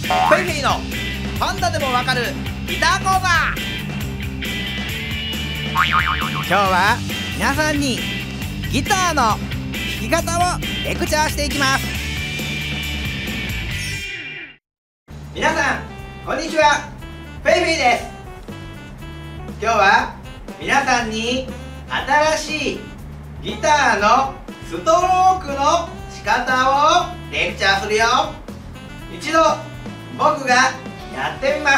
フェイフェイのパンダでもわかるギター講座。今日は皆さんにギターの弾き方をレクチャーしていきます。皆さんこんにちは、フェイフェイです。今日は皆さんに新しいギターのストロークの仕方をレクチャーするよ。一度僕がやってみます。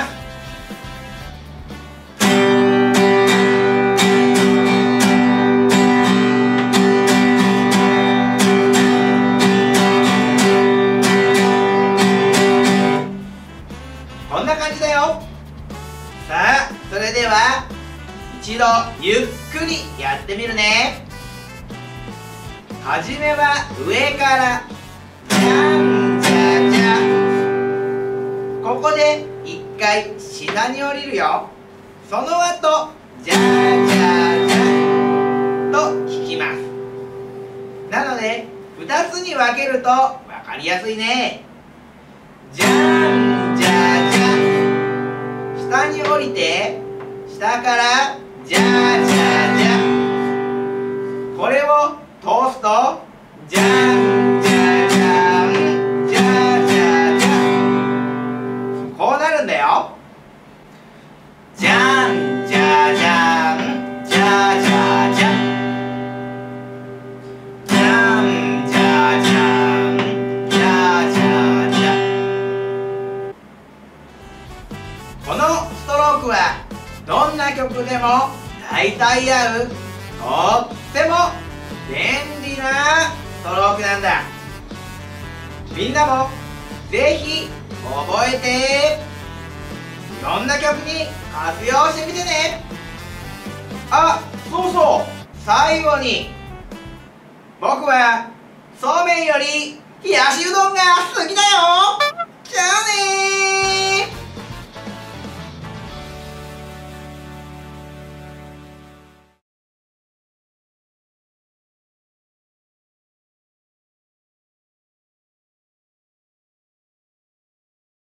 こんな感じだよ。さあ、それでは一度ゆっくりやってみるね。はじめは上からじゃんじゃじゃ。ここで一回下に降りるよ。その後じゃじゃじゃと弾きます。なので2つに分けると分かりやすいね。じゃんじゃじゃ。下に降りて下からじゃじゃじゃ。これを通すとじゃんじゃじゃんじゃじゃじゃ。こうなるんだよ。じゃんじゃじゃんじゃじゃじゃ。じゃんじゃじゃんじゃじゃじゃ。このストロークはどんな曲でも大体合う、とっても便利なストロークなんだ。みんなもぜひ覚えていろんな曲に活用してみてね。あ、そうそう、最後に僕はそうめんより冷やしうどんが好きだよ。